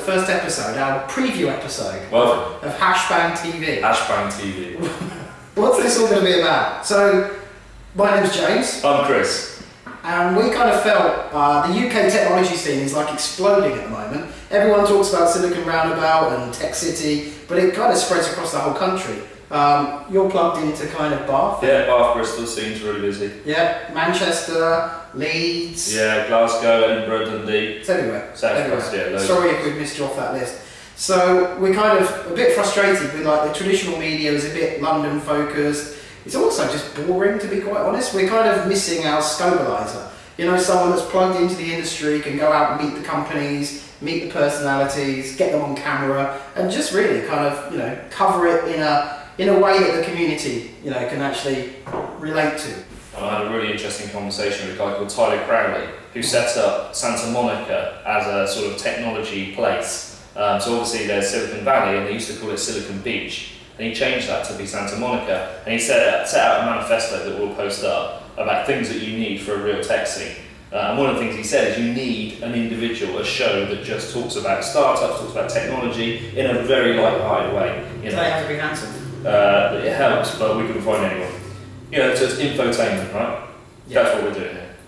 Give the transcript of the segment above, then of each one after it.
first episode, our preview episode of Hashbang TV. Hashbang TV. What's this all going to be about? So, my name's James. I'm Chris. And we kind of felt the UK technology scene is like exploding at the moment. Everyone talks about Silicon Roundabout and Tech City, but it kind of spreads across the whole country. You're plugged into kind of Bath? Yeah, Bath, Bristol scene's really busy. Yeah, Manchester, Leeds. Yeah, Glasgow, Edinburgh, Dundee. It's everywhere. South, yeah, loads. Sorry if we've missed you off that list. So we're kind of a bit frustrated with like the traditional media is a bit London focused. It's also just boring, to be quite honest. We're kind of missing our scallywag. You know, someone that's plugged into the industry, can go out and meet the companies, meet the personalities, get them on camera, and just really kind of, you know, cover it in a way that the community, you know, can actually relate to. I had a really interesting conversation with a guy called Tyler Crowley, who set up Santa Monica as a sort of technology place. So obviously there's Silicon Valley, and they used to call it Silicon Beach. And he changed that to be Santa Monica, and he set out a manifesto that we'll post up about things that you need for a real tech scene. And one of the things he said is you need an individual, a show that just talks about startups, talks about technology in a very light-hearted way. You know. Do they have to be handsome? It helps, but we couldn't find anyone. You know, so it's infotainment, right? Yeah. That's what we're doing here.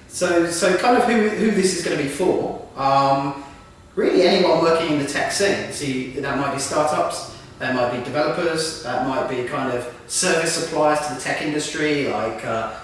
So kind of who this is going to be for, really anyone working in the tech scene. See, that might be startups, that might be developers, that might be kind of service suppliers to the tech industry, like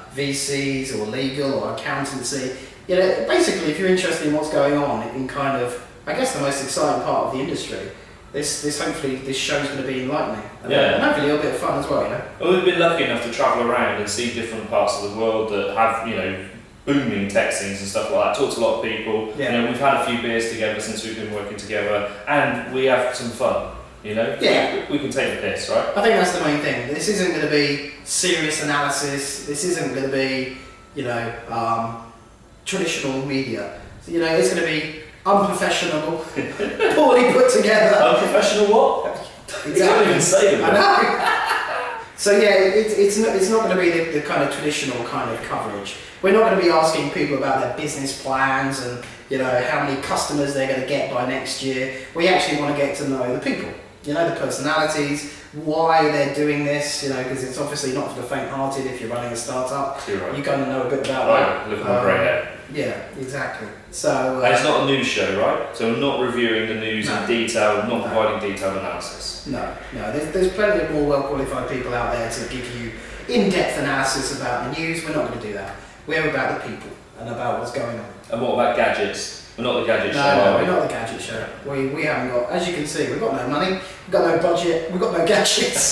VCs or legal or accountancy. You know, basically if you're interested in what's going on in kind of, I guess, the most exciting part of the industry, hopefully this show's going to be enlightening. And hopefully a little bit of fun as well, you know. Well, we've been lucky enough to travel around and see different parts of the world that have, you know, booming tech scenes and stuff like that. Talked to a lot of people. Yeah. You know, we've had a few beers together since we've been working together, and we have some fun. You know, yeah, we can take the piss, right? I think that's the main thing. This isn't going to be serious analysis. This isn't going to be, you know, traditional media. So, you know, it's going to be unprofessional, poorly put together. Unprofessional what? Exactly. You don't even say that. I know. So yeah, it's not going to be the kind of traditional kind of coverage. We're not going to be asking people about their business plans and, you know, how many customers they're going to get by next year. We actually want to get to know the people. You know, the personalities, why they're doing this, you know, because it's obviously not for the faint-hearted if you're running a startup. You're right. You kind of know a bit about that. Look at my grey hair. Yeah, exactly. So and it's not a news show, right? So we're not reviewing the news in detail, not providing detailed analysis. No. There's plenty of more well-qualified people out there to give you in-depth analysis about the news. We're not going to do that. We're about the people and about what's going on. And what about gadgets? We're not the gadget show, No, we're not the gadget show. We haven't got, as you can see, we've got no money, we've got no budget, we've got no gadgets.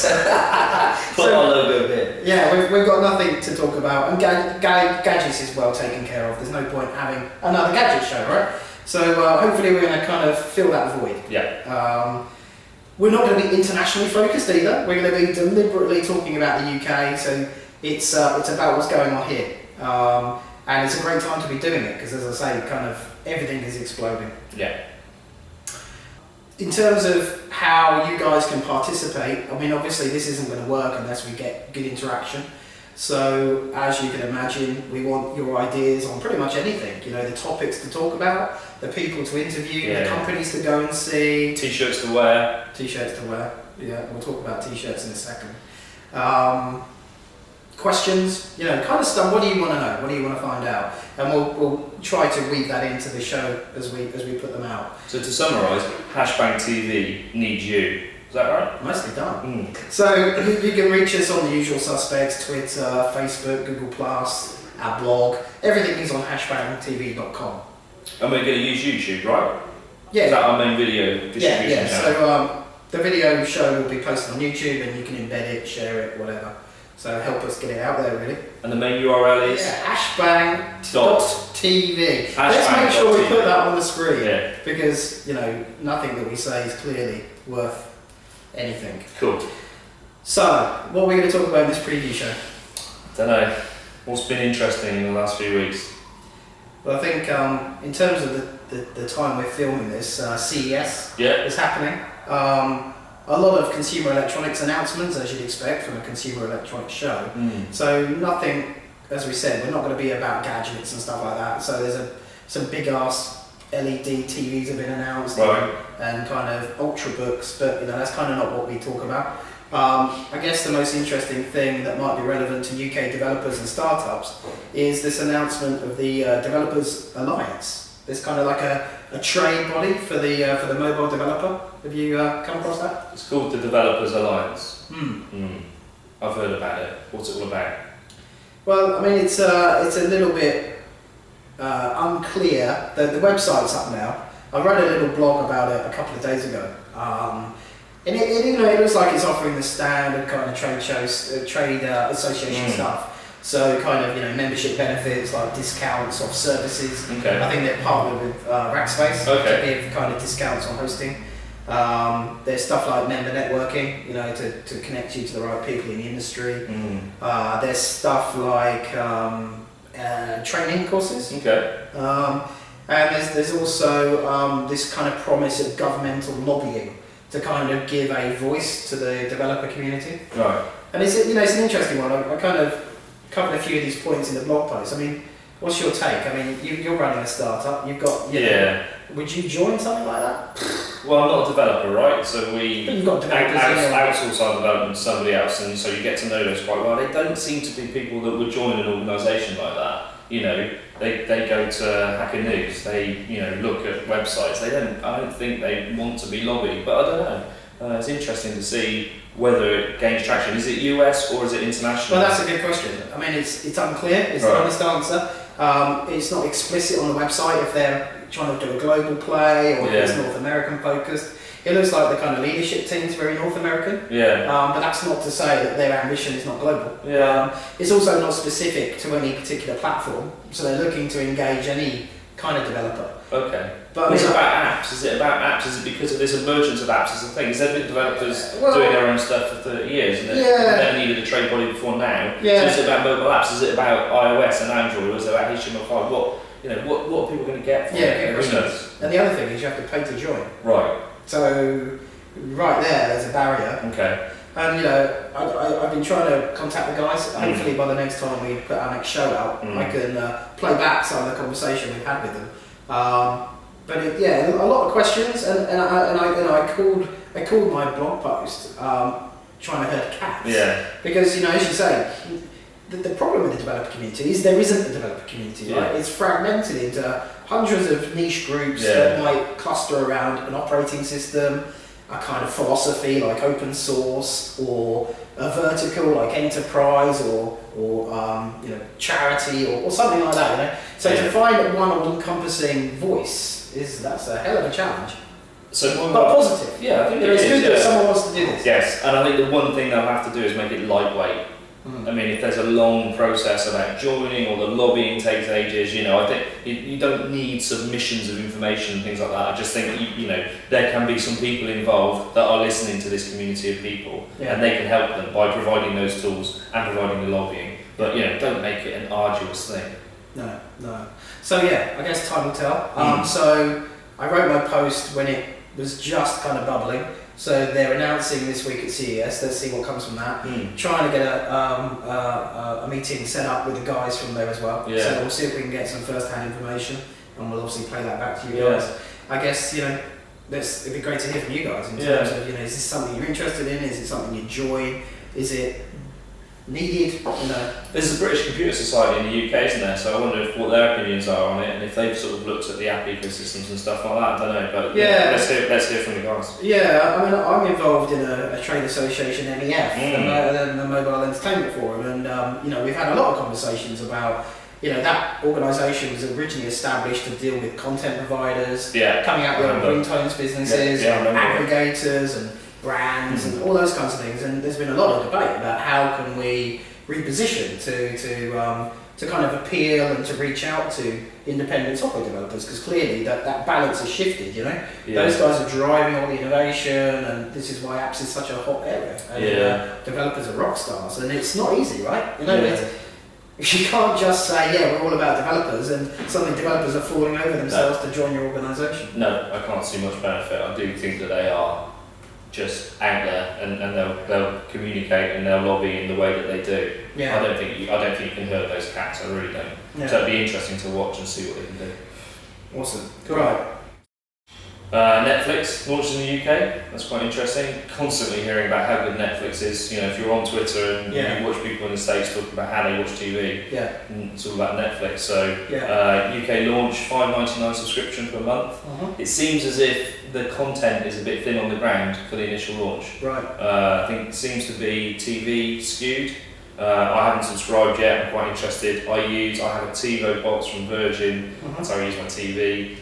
Put our logo here. Yeah, we've got nothing to talk about, and gadgets is well taken care of. There's no point having another gadget show, right? So hopefully we're going to kind of fill that void. Yeah. We're not going to be internationally focused either. We're going to be deliberately talking about the UK, so it's about what's going on here. And it's a great time to be doing it, because as I say, kind of everything is exploding. Yeah. In terms of how you guys can participate, I mean, obviously this isn't going to work unless we get good interaction. So, as you can imagine, we want your ideas on pretty much anything. You know, the topics to talk about, the people to interview, the companies to go and see. T-shirts to wear. T-shirts to wear. Yeah, we'll talk about t-shirts in a second. Questions, you know, kind of stuff. What do you want to know? What do you want to find out? And we'll try to weave that into the show as we put them out. So to summarise, Hashbang TV needs you. Is that right? Nicely done. So you can reach us on the usual suspects: Twitter, Facebook, Google+, our blog. Everything is on hashbangtv.com. And we're going to use YouTube, right? Yeah. Is that our main video distribution channel? So the video show will be posted on YouTube, and you can embed it, share it, whatever. So help us get it out there, really. And the main URL is? Hashbang.tv. Let's make sure we put that on the screen, because, you know, nothing that we say is clearly worth anything. Cool. So, what are we going to talk about in this preview show? Don't know. What's been interesting in the last few weeks? Well, I think in terms of the time we're filming this, CES is happening. A lot of consumer electronics announcements, as you'd expect from a consumer electronics show. So nothing, as we said, we're not going to be about gadgets and stuff like that. So there's some big ass LED TVs have been announced, Right. and kind of ultrabooks, but that's kind of not what we talk about. I guess the most interesting thing that might be relevant to UK developers and startups is this announcement of the Developers Alliance. There's kind of like a trade body for the mobile developer. Have you come across that? It's called the Developers Alliance. I've heard about it. What's it all about? Well, I mean, it's a little bit unclear. The website's up now. I wrote a little blog about it a couple of days ago. And it looks like it's offering the standard kind of trade association stuff. So kind of membership benefits like discounts off services. Okay. I think they're partnered with Rackspace to give kind of discounts on hosting. There's stuff like member networking, to connect you to the right people in the industry. There's stuff like training courses. Okay. And there's also this kind of promise of governmental lobbying to kind of give a voice to the developer community. Right. And it's an interesting one. I kind of covered a few of these points in the blog post. I mean, what's your take? I mean, you're running a startup. You've got would you join something like that? Well, I'm not a developer, right? So we But you've got developers outsource our development to somebody else, and so you get to know those quite well. They don't seem to be people that would join an organisation like that. They go to Hacker News. They look at websites. I don't think they want to be lobbied, but I don't know. It's interesting to see whether it gains traction. Is it US or is it international? Well, that's a good question. I mean, it's unclear. It's the honest answer. It's not explicit on the website if they're trying to do a global play or if it's North American focused. It looks like the kind of leadership team is very North American. But that's not to say that their ambition is not global. It's also not specific to any particular platform, so they're looking to engage any kind of developer. Okay. But is it about apps? Is it about apps? Is it because of this emergence of apps as a thing? Is there been developers doing their own stuff for 30 years and they've never needed a trade body before now? So is it about mobile apps? Is it about iOS and Android? Or is it about HTML5? What are people going to get from it? Who knows? And the other thing is you have to pay to join. Right. So right there's a barrier. Okay. And I've been trying to contact the guys. Hopefully by the next time we put our next show out, I can play back some of the conversation we've had with them. But a lot of questions, and I called my blog post trying to herd cats. Yeah. Because as you say, the problem with the developer community is there isn't a developer community, right? It's fragmented into hundreds of niche groups that might cluster around an operating system, a kind of philosophy like open source, or a vertical like enterprise, or charity, or something like that. So to find one all-encompassing voice that's a hell of a challenge. But positive. Yeah, I think it's good that someone wants to do this. Yes, and I think the one thing they'll have to do is make it lightweight. I mean, if there's a long process about joining or the lobbying takes ages, I think you don't need submissions of information and things like that. I just think there can be some people involved that are listening to this community of people, and they can help them by providing those tools and providing the lobbying. But don't make it an arduous thing. No. So I guess time will tell. So I wrote my post when it was just kind of bubbling. So they're announcing this week at CES. Let's see what comes from that. Trying to get a meeting set up with the guys from there as well. So we'll see if we can get some first-hand information, and we'll obviously play that back to you guys. I guess it'd be great to hear from you guys in terms of is this something you're interested in? Is it something you join? Is it needed? There's a British Computer Society in the UK, isn't there? So I wonder what their opinions are on it, and if they've sort of looked at the app ecosystems and stuff like that. I don't know, but let's hear from the guys. Yeah, I mean, I'm involved in a trade association, MEF, the Mobile Entertainment Forum, and we've had a lot of conversations about that organisation was originally established to deal with content providers, coming out with ringtones businesses, aggregators, and brands and all those kinds of things, and there's been a lot of debate about how can we reposition to kind of appeal and to reach out to independent software developers, because clearly that balance has shifted. Those guys are driving all the innovation, and this is why apps is such a hot area, and developers are rock stars, and it's not easy, right? You can't just say we're all about developers and suddenly developers are falling over themselves to join your organisation. No, I can't see much benefit. I do think that they are just out there, and they'll communicate and they'll lobby in the way that they do. I don't think you can hurt those cats. I really don't. So it'd be interesting to watch and see what they can do. Awesome. Right. Netflix launched in the UK. That's quite interesting. Constantly hearing about how good Netflix is. You know, if you're on Twitter and you watch people in the States talking about how they watch TV, it's all about Netflix. So UK launch, $5.99 subscription per month. It seems as if the content is a bit thin on the ground for the initial launch. Right. I think it seems to be TV skewed. I haven't subscribed yet. I'm quite interested. I have a TiVo box from Virgin. That's how I use my TV.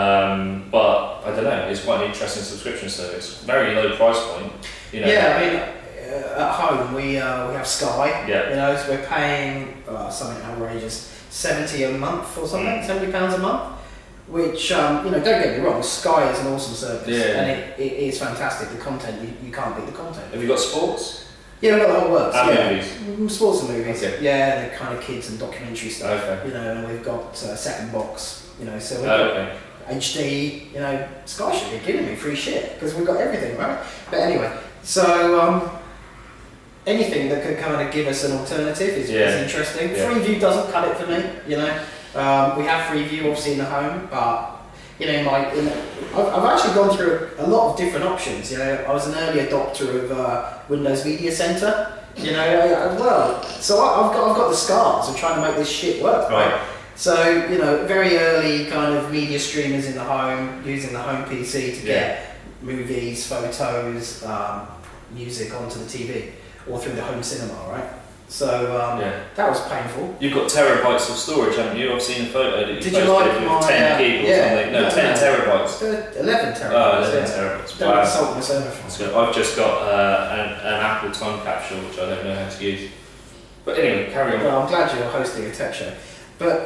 But I don't know, it's quite an interesting subscription service. Very low price point. You know. Yeah, I mean, at home we have Sky. Yeah. You know, so we're paying something outrageous, £70 a month or something, £70 a month. Which you know, don't get me wrong, Sky is an awesome service, and it is fantastic. The content, you can't beat the content. Have you got sports? Yeah, we've got the whole works. And movies. Sports and movies. Okay. Yeah, the kind of kids and documentary stuff. Okay. You know, and we've got second box. You know, so we've got HD. You know, Sky should be giving me free shit because we've got everything, right? But anyway, so anything that could kind of give us an alternative is interesting. Freeview doesn't cut it for me. You know, we have Freeview obviously in the home, but you know, I've actually gone through a lot of different options. You know, I was an early adopter of Windows Media Center. You know, so I've got the scars of trying to make this shit work. Right. So you know, very early kind of media streamers in the home, using the home PC to get movies, photos, music onto the TV or through the home cinema, right? So that was painful. You've got terabytes of storage, haven't you? I've seen a photo that you Did posted you like with my, 10 gig or something. No, 10 terabytes. 11 terabytes. Oh, 11 terabytes. Don't insult myself. So I've just got an Apple time capsule, which I don't know how to use. But anyway, carry on. Well, I'm glad you're hosting a tech show. But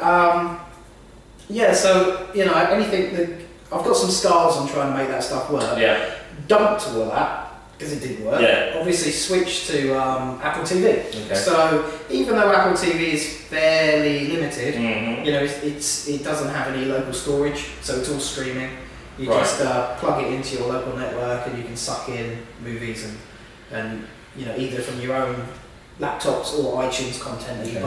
yeah, so you know, anything that I've got some scars on trying to make that stuff work. Yeah. Dumped all of that because it didn't work. Yeah. Obviously switched to Apple TV. Okay. So even though Apple TV is fairly limited, you know, it doesn't have any local storage, so it's all streaming. You just plug it into your local network and you can suck in movies and you know, either from your own laptops or iTunes content that you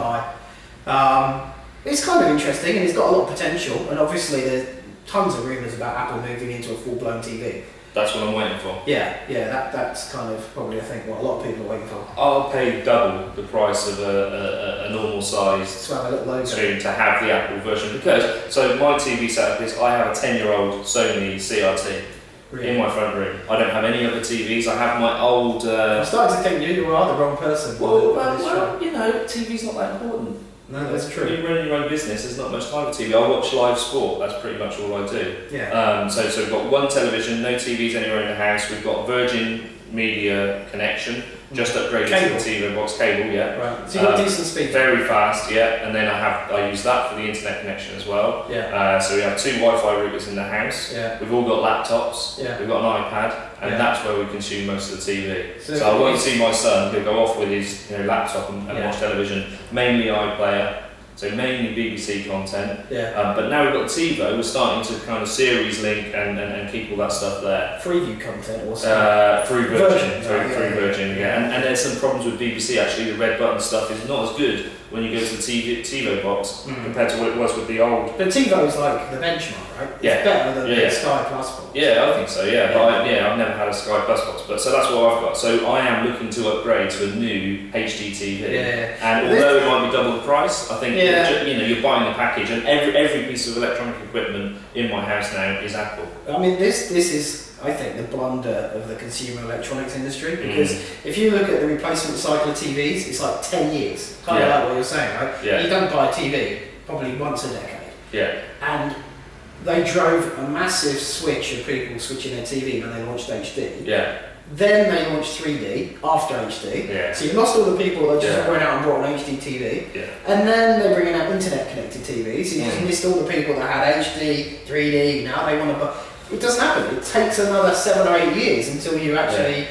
buy. It's kind of interesting and it's got a lot of potential, and obviously there's tons of rumours about Apple moving into a full-blown TV. That's what I'm waiting for. Yeah, that's kind of probably, I think, what a lot of people are waiting for. I'll pay double the price of a normal sized to have a little logo screen to have the Apple version, because so my TV setup is I have a 10-year-old Sony CRT in my front room. I don't have any other TVs. I have my old. I'm starting to think you are the wrong person. Well, you know, TV's not that important. No, that's true. When you run your own business, there's not much time for TV. I watch live sport, that's pretty much all I do. Yeah. So we've got one television, no TVs anywhere in the house. We've got Virgin Media connection, just upgraded to the TV box cable, Right. So you've got decent speed. Very fast, and then I use that for the internet connection as well. So we have 2 Wi-Fi routers in the house. We've all got laptops. We've got an iPad. And that's where we consume most of the TV. So I won't see my son, he'll go off with his laptop and watch television, mainly iPlayer, so mainly BBC content. But now we've got TiVo, we're starting to kind of series link and keep all that stuff there. Freeview content or through Virgin. Through Virgin, And there's some problems with BBC actually, the red button stuff is not as good when you go to the TiVo box compared to what it was with the old. But TiVo is like the benchmark, right? It's better than the Sky Plus box. Yeah, I think so. But I've never had a Sky Plus box, but so that's what I've got. So I am looking to upgrade to a new HD TV. And although it might be double the price, I think you know, you're buying the package, and every piece of electronic equipment in my house now is Apple. I mean, this is, I think, the blunder of the consumer electronics industry, because if you look at the replacement cycle of TVs, it's like 10 years, kind of like what you're saying, right? You don't buy a TV probably once a decade. And they drove a massive switch of people switching their TV when they launched HD. Then they launched 3D after HD. So you lost all the people that just went out and bought an HD TV. And then they're bringing out internet connected TVs. So you just missed all the people that had HD, 3D, now they want to buy. It doesn't happen. It takes another 7 or 8 years until you actually,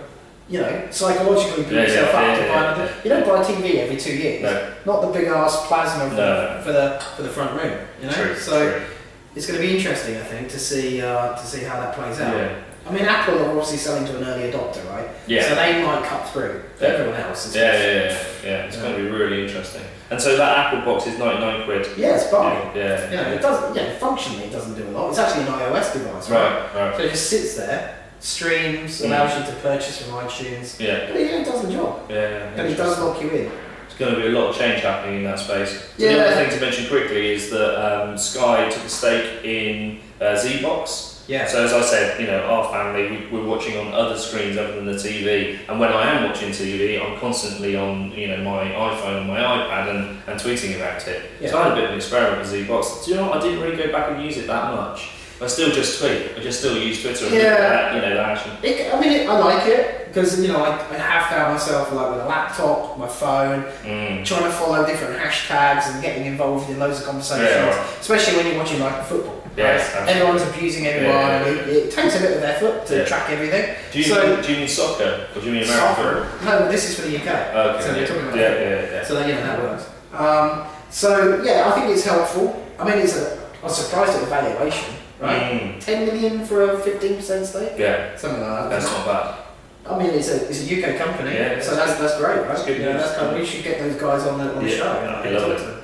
you know, psychologically put yourself up to buy another. You don't buy a TV every 2 years. Not the big ass plasma for the front room. You know, so it's going to be interesting, I think, to see how that plays out. I mean, Apple are obviously selling to an early adopter, right? Yeah. So they might cut through. Everyone else is. Yeah. It's going to be really interesting. And so that Apple box is 99 quid. Yeah, it's bargain. Yeah. You know, it does. Yeah, functionally it doesn't do a lot. It's actually an iOS device, right? Right. So it just sits there, streams, allows you to purchase from iTunes. Yeah. But it does the job. Yeah. But it does lock you in. Going to be a lot of change happening in that space. So Yeah. the other thing to mention quickly is that Sky took a stake in ZBox. Yeah. So as I said, you know, our family, we're watching on other screens other than the TV, and when I am watching TV, I'm constantly on, you know, my iPhone and my iPad and tweeting about it. Yeah. So I had a bit of an experiment with ZBox. Do you know what? I didn't really go back and use it that much. I still just tweet. I just still use Twitter and look at that, you know, the action. I like it because, you know, I have found myself like with a laptop, my phone, trying to follow different hashtags and getting involved in loads of conversations, especially when you're watching like football. Yes, right? Everyone's abusing everyone, and it takes a bit of effort to track everything. Do you mean soccer or do you mean American football? No, but this is for the UK. Okay. So we're talking about yeah. So you know that works. So yeah, I think it's helpful. I mean, I was surprised at the valuation. Right, 10 million for a 15% stake. Yeah, something like that. That's not bad. I mean, it's a UK company, so that's great, right? That's good news. That's kind of, we should get those guys on the show. I love it.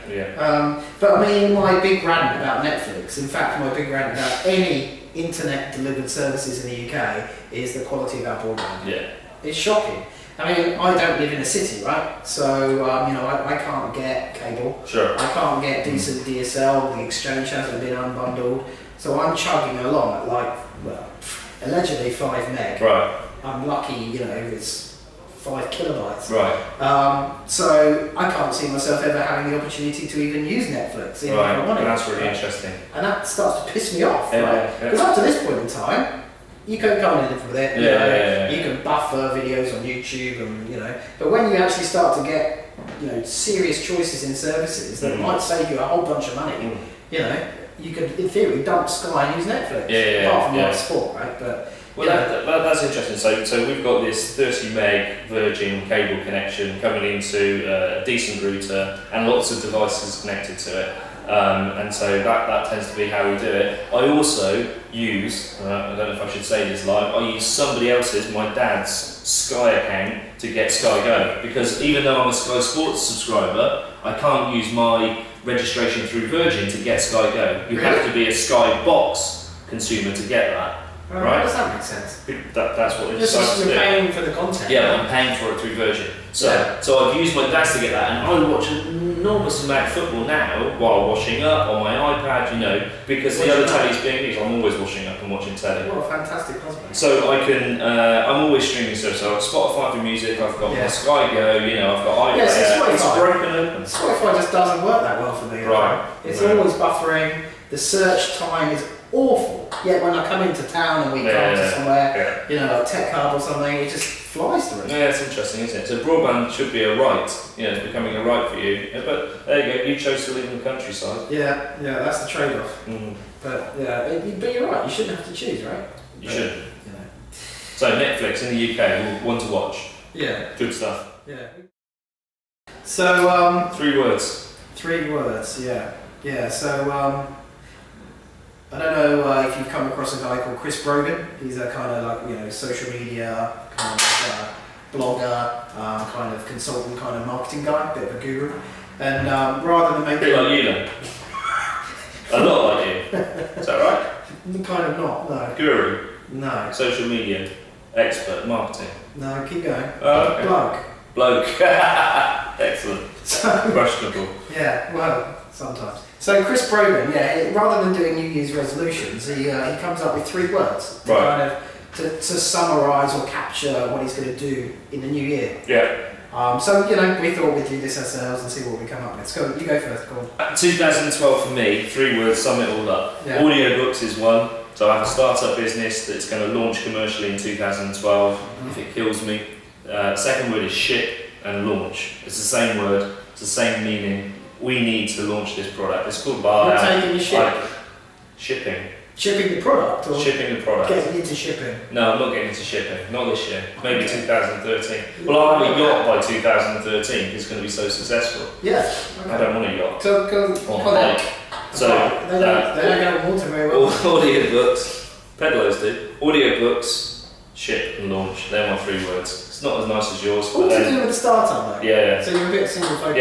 Yeah. But I mean, my big rant about Netflix, in fact, my big rant about any internet delivered services in the UK is the quality of our broadband. Yeah. It's shocking. I mean, I don't live in a city, right? So, you know, I can't get cable. Sure. I can't get decent DSL. The exchange hasn't been unbundled. So I'm chugging along at like, well, allegedly 5 meg. Right. I'm lucky, you know, it's 5 kilobytes. Right. So I can't see myself ever having the opportunity to even use Netflix. Even if I wanted. That's really interesting. And that starts to piss me off, yeah, right? Because up to this point in time, you can go and live with it. You can buffer videos on YouTube, and you know. But when you actually start to get, you know, serious choices in services that might save you a whole bunch of money, you know, you could, in theory, dump Sky and use Netflix. Apart from like sport, right? But well, that's interesting. So we've got this 30 meg Virgin cable connection coming into a decent router and lots of devices connected to it. And so that tends to be how we do it. I also use, I don't know if I should say this live, I use somebody else's, my dad's Sky account to get Sky Go, because even though I'm a Sky Sports subscriber, I can't use my registration through Virgin to get Sky Go. You have to be a Sky Box consumer to get that. Right? Does that make sense? That's what it's supposed to do. You're paying for the content. Yeah, I'm paying for it through Virgin. So I've used my dad's to get that, and I watch an enormous amount of football now while washing up on my iPad, you know, because the other telly's being used. I'm always washing up and watching telly. What a fantastic husband. So I can, I'm always streaming stuff. So I've Spotify for music, I've got my Sky Go, you know, I've got iPad. It's broken open. Spotify just doesn't work that well for me. Right. It's always buffering. The search time is awful. Yet when I come into town and we come to somewhere, you know, like Tech Hub or something, it just flies through. Yeah, it's interesting, isn't it? So broadband should be a right. You know, it's becoming a right for you. Yeah, but there you go. You chose to live in the countryside. Yeah, that's the trade-off. But but you're right. You shouldn't have to choose, right? You shouldn't. You know. So Netflix in the UK, one to watch. Yeah. Good stuff. Yeah. So 3 words. 3 words. Yeah. So I don't know if you've come across a guy called Chris Brogan. He's a kind of like, you know, social media kind of blogger, kind of consultant, kind of marketing guy, bit of a guru. And rather than make a bit like you then. A lot like you. Is that right? Kind of not. No. Guru. No. Social media expert, marketing. No. Keep going. Oh, okay. Bloke. Excellent. Questionable. Yeah. Well, sometimes. So Chris Brogan, rather than doing New Year's resolutions, he comes up with 3 words to kind of to summarise or capture what he's going to do in the new year. Yeah. So you know, we thought we'd do this ourselves and see what we come up with. So you go first. Go on. 2012 for me, 3 words sum it all up. Yeah. Audiobooks is one. So I have a startup business that's going to launch commercially in 2012. If it kills me. Second word is ship and launch. It's the same word. It's the same meaning. We need to launch this product. It's called Bar. You're taking the ship. Shipping. Shipping the product, or shipping the product. Getting into shipping. No, I'm not getting into shipping. Not this year. Maybe 2013. Well, I'll have a yacht by 2013 because it's going to be so successful. Yeah. Okay. I don't want a yacht. So on a bike. So they don't get on water very well. Audiobooks, Pedalers do. Audiobooks, ship and launch. They're my 3 words. It's not as nice as yours. What did you do with the startup though? Yeah. So you're a bit single focused.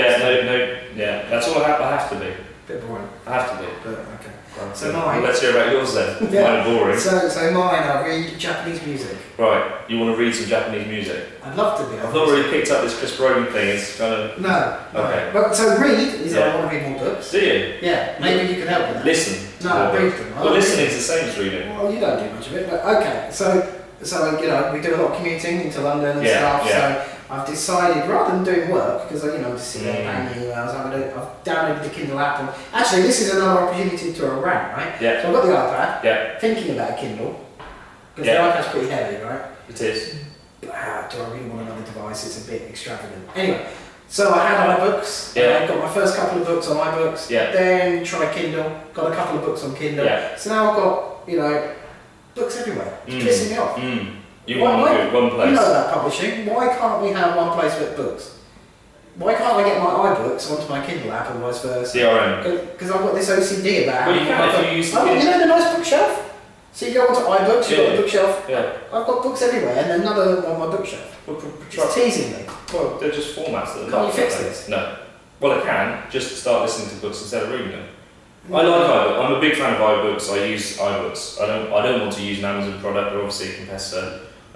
Yeah, that's all I have to be. Bit boring. I have to be. But okay. Right. So mine. Let's hear about yours then. Yeah. Mine are boring. So mine, I read Japanese music. Right, you want to read some Japanese music? I'd love to be. I've not really picked up this Chris Brogan thing. It's kind of No. okay. But so read is Yeah. I want to read more books. Do you? Yeah. Maybe you can help with that. Listen. No, read them. Well, listening's the same as reading. Well, you don't do much of it, but okay. So you know, we do a lot of commuting into London and stuff. Yeah. So I've decided, rather than doing work, because you know, I'm just sitting there banging emails, I've downloaded the Kindle app. And actually, this is another opportunity to a rant, right? Yeah. So I've got the iPad. Yeah. Thinking about a Kindle, because Yeah. the iPad's pretty heavy, right? It is. But do I really want another device? It's a bit extravagant. Anyway, so I had iBooks. Yeah. I got my first couple of books on iBooks. Yeah. Then tried Kindle. Got a couple of books on Kindle. Yeah. So now I've got, you know, books everywhere. It's pissing me off. You want to do one place. You know about publishing. Why can't we have one place with books? Why can't I get my iBooks onto my Kindle app and vice versa? DRM. Because I've got this OCD about Well, you can if you use. you know the nice bookshelf? So you go onto iBooks, you've got the bookshelf. Yeah. I've got books everywhere and then none of them on my bookshelf. It's teasing me. Well, they're just formats that. Can't you fix this? No. Well, I can. Just start listening to books instead of reading them. I like iBooks. I'm a big fan of iBooks. I use iBooks. I don't want to use an Amazon product. They're obviously a competitor,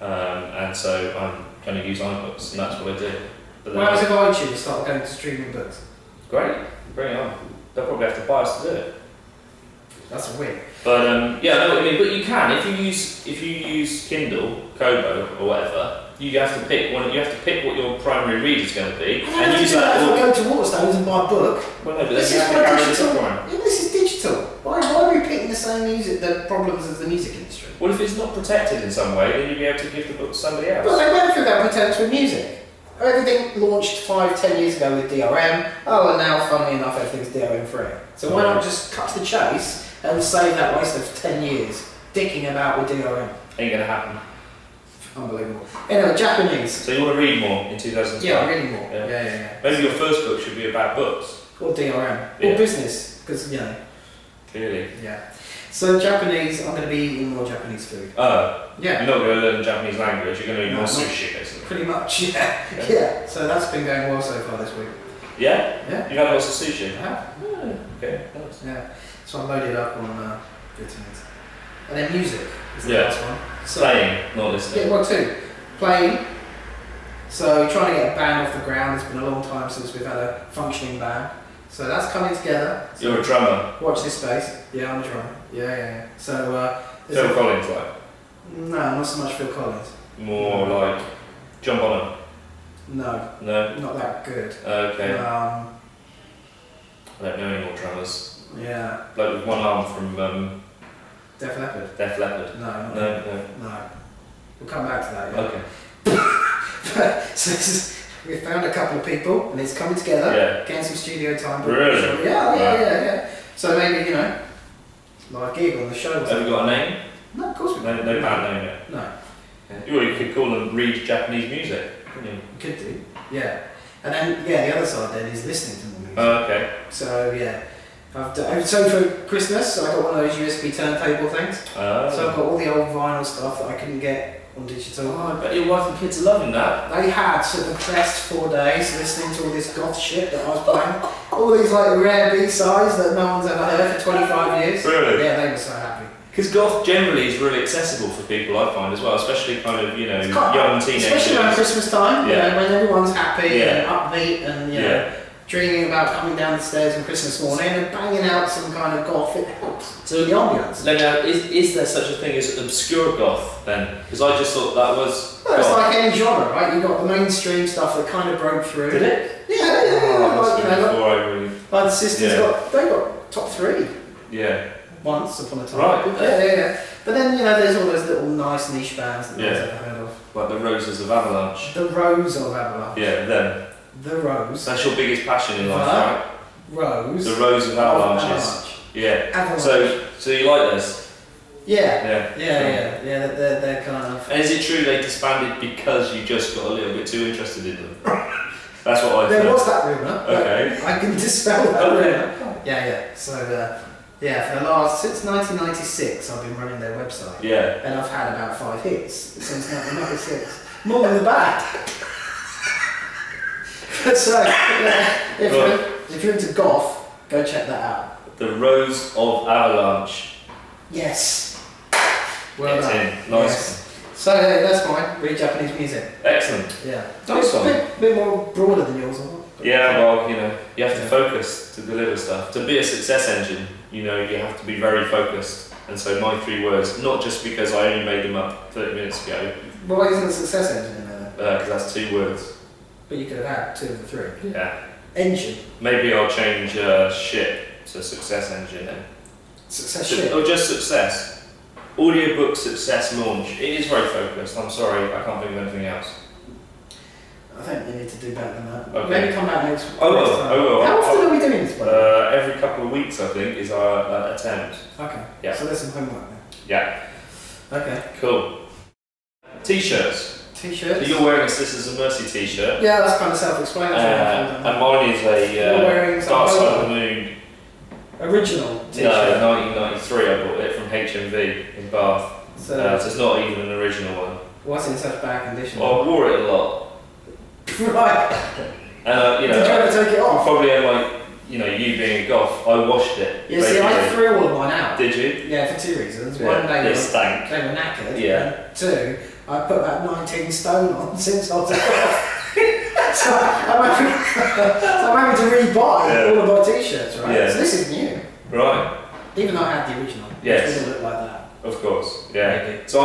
and so I'm going to use iBooks, and that's what I do. Whereas if iTunes start going to streaming books, great, bring it on. They'll probably have to buy us to do it. that's a win. But yeah, I know what you mean. But you can if you use Kindle, Kobo, or whatever. You have to pick one. You have to pick what your primary read is going to be, and use that. If I go to Waterstones and buy a book, Well, no, but this then is you have to my carry digital. the Yeah, but this is digital. Why are we repeating the same music, the problems of the music industry? Well, if it's not protected in some way, then you'll be able to give the book to somebody else. Well, they went through that pretense with music. Everything launched 5-10 years ago with DRM. Oh, and now, funnily enough, everything's DRM free. So why not just cut to the chase and save that waste of 10 years dicking about with DRM? Ain't gonna happen. Unbelievable. Anyway, Japanese. So you want to read more in 2012? Yeah, reading more. Yeah. Yeah. Maybe your first book should be about books. Or DRM. Yeah. Or business, because, you know. Clearly. Yeah. So Japanese, I'm going to be eating more Japanese food. Oh. Yeah. You're not going to learn Japanese language, you're going to eat No, more not- sushi, basically. Pretty much, yeah. So that's been going well so far this week. Yeah? Yeah. You've had lots of sushi? I have. Oh, okay. Nice. Yeah. So I'm loaded up on vitamins. And then music is the Yeah. last one. So, Playing, not listening. yeah, well, two. Playing. So trying to get a band off the ground. It's been a long time since we've had a functioning band. So that's coming together. So You're a drummer. watch this space. Yeah, I'm a drummer. Yeah. So there's Phil a- Collins, like. no, not so much Phil Collins. More like jump on him. No, No? not that good. Okay. I don't know any more drummers. Yeah, Like with one arm from Def Leppard. Def Leppard. No, not No, no. We'll come back to that. no. Yeah. Okay. So this is, we found a couple of people and it's coming together. Yeah. Getting some studio time. Really? Yeah. So maybe, you know, live gig on the show. or Have something. you got a name? No, of course we No, don't. no band name yet. No, Well, you could call them read Japanese music, couldn't you? we could do. Yeah. And then, the other side then is listening to more music. Oh, okay. So, yeah. So for Christmas, I got one of those USB turntable things. So I've got all the old vinyl stuff that I couldn't get on digital. Oh, I bet your wife and kids are loving that. They had sort of the best 4 days listening to all this goth shit that I was playing. All these like rare B-sides that no one's ever heard for 25 years. Really? Yeah, they were so happy. Because goth generally is really accessible for people, I find, as well, especially kind of, you know, It's quite- young teenagers. Especially around Christmas time, Yeah. you know, when everyone's happy Yeah. and upbeat and, you know, Yeah. dreaming about coming down the stairs on Christmas morning and banging out some kind of goth, it helps. So the ambience. Now, is there such a thing as obscure goth then? Because I just thought that was. Well, it's goth. like any genre, right? You've got the mainstream stuff that kind of broke through. Did it? Yeah. Oh, Like, you know, before I really. like the sisters Yeah. they got top 3 Yeah. once upon a time. Right. Yeah. But then, you know, there's all those little nice niche bands that no one's Yeah. ever heard of. Like the Roses of Avalanche. The Rose of Avalanche. Yeah, them. The Rose. That's your biggest passion in life, Huh? right? Rose. The Rose of Avalanches. Avalanche. Yeah. Avalanche. So you like this? Yeah. Yeah. Yeah, they're kind of... And is it true they disbanded because you just got a little bit too interested in them? That's what I There thought. was that rumour. but Okay. I can dispel that Okay. rumour. Yeah. So, Yeah, since 1996 I've been running their website. Yeah. And I've had about 5 hits since 1996. More than the bad. So, yeah, if you're into golf, go check that out. The Rose of Avalanche. Yes. Well it's done. in. Nice. Yes. So yeah, that's mine. Read Japanese music. Excellent. Yeah. Nice one. Bit more broader than yours, isn't it? Yeah, well, you know, you have to focus to deliver stuff. To be a success engine, you know, you have to be very focused. And so my 3 words, not just because I only made them up 30 minutes ago. Why isn't a success engine in there? Because that's 2 words. But you could have had 2 of the 3. Yeah. Engine. Maybe I'll change ship to success engine then. Success ship? Or just success. Audiobook success launch. It is very focused. I'm sorry, I can't think of anything else. I think you need to do better than that. Okay. Maybe come back next week. I will. How often are we doing this? Every couple of weeks, I think, is our attempt. Okay. Yeah. So there's some homework then. Yeah. Okay. Cool. T-shirts. T-shirts. So you're wearing a Sisters of Mercy T-shirt. Yeah, that's kind of self-explanatory. And mine is a Dark Side of the Moon. Original T-shirt. No, 1993. I bought it from HMV in Bath. So it's not even an original one. What's in such bad condition? Well, I wore it a lot. Right. You know, did you ever take it off? Probably you being a goth, I washed it. Yeah, see, I threw all of mine out. Did you? Yeah, for 2 reasons. Yeah, One, they stank. were knackered. Yeah. And 2, I put about 19 stone on since I was a goth. so I'm having to rebuy all of my T-shirts, right? Yeah. So this is new. Right. Even though I had the original. Yes. It didn't look like that. Of course, yeah. Maybe. So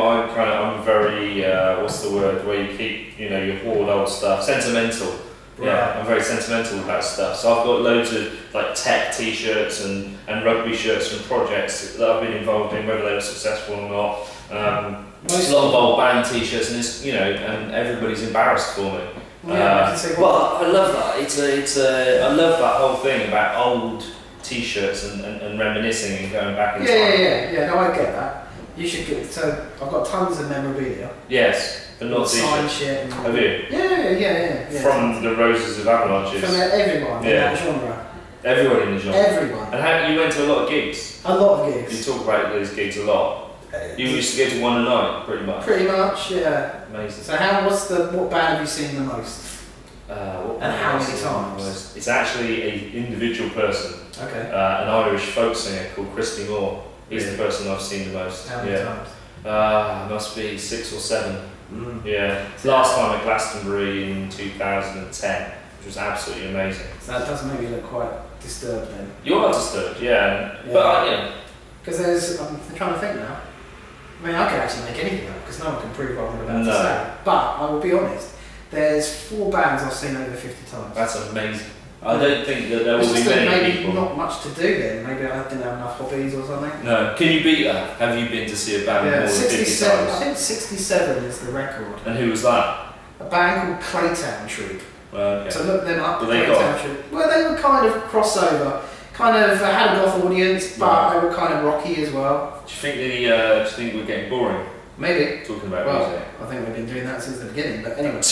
I'm very, what's the word, where you keep, you know, your hoard old stuff, sentimental. Right. Yeah, I'm very sentimental about stuff. So I've got loads of like tech T-shirts and rugby shirts from projects that I've been involved in, whether they were successful or not. A lot of old band T-shirts, and it's, you know, and everybody's embarrassed for me. Yeah, I can see well, I love that. I love that whole thing about old T-shirts and reminiscing and going back in time. Yeah. No, I get that. You should get. So I've got tons of memorabilia. Yes, but not signed T-shirts. shit. And Have you? Yeah. From the Roses of Avalanches. From everyone in that genre. Everyone in the genre. Everyone. And how you went to a lot of gigs? A lot of gigs. You talk about these gigs a lot. You used to go to one a night, pretty much. Pretty much, yeah. Amazing. So what band have you seen the most? And how many times? It's actually an individual person. Okay. An Irish folk singer called Christy Moore. He's the person I've seen the most. How many times? Must be 6 or 7. Yeah. Last time at Glastonbury in 2010, which was absolutely amazing. So that does make you look quite disturbed then. You are disturbed, yeah. But yeah. Because I'm trying to think now. I mean, I could actually make anything up because no one can prove what I'm about to say. But I will be honest, there's 4 bands I've seen over 50 times. That's amazing. I don't think that there will be many maybe people. Not much to do then. Maybe I didn't have enough hobbies or something. No. Can you beat that? Have you been to see a band more than 50 times? I think 67 is the record. And who was that? A band called Claytown Troop. Okay. So look them up. What they got? Troop. Well, they were kind of crossover. Kind of had a goth audience, but they were kind of rocky as well. Do you think we're getting boring? Maybe. Talking about music. I think we've been doing that since the beginning, but anyway.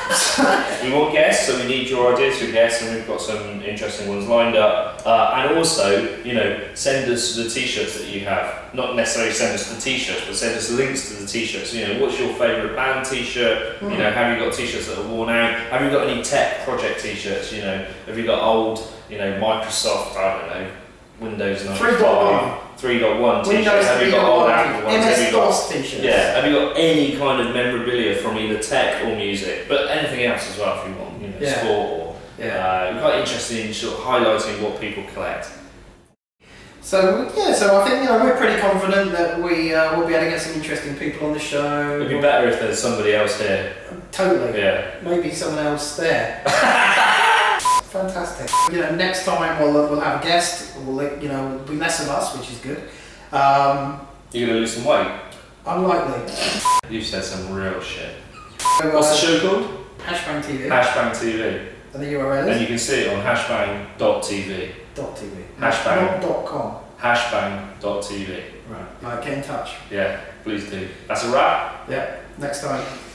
We want guests, so we need your ideas for guests, and we've got some interesting ones lined up. And also, you know, send us the T-shirts that you have. Not necessarily send us the T-shirts, but send us links to the T-shirts. You know, what's your favourite band T-shirt? You know, have you got T-shirts that are worn out? Have you got any tech project T-shirts? You know, have you got old, you know, Microsoft, I don't know, Windows 95, 3.1 T-shirts? Have you got old Apple ones? MS-DOS T-shirts? Yeah, have you got any kind of memorabilia from either tech or music, but anything else as well if you want, you know, sport or... we're quite interested in sort of highlighting what people collect. So I think, you know, we're pretty confident that we'll be able to get some interesting people on the show. It'd be better if there's somebody else here. Totally. Yeah. Maybe someone else there. Fantastic. You know, next time we'll have a guest. We'll, you know, it'll be less of us, which is good. You're gonna lose some weight. Unlikely. You've said some real shit. So, what's the show called? Hashbang TV. Hashbang TV. And the URL is? And you can see it on hashbang.tv. .tv. Hashbang. Not .com. Hashbang.tv. Right. Get in touch. Yeah, please do. That's a wrap. Yeah. Next time.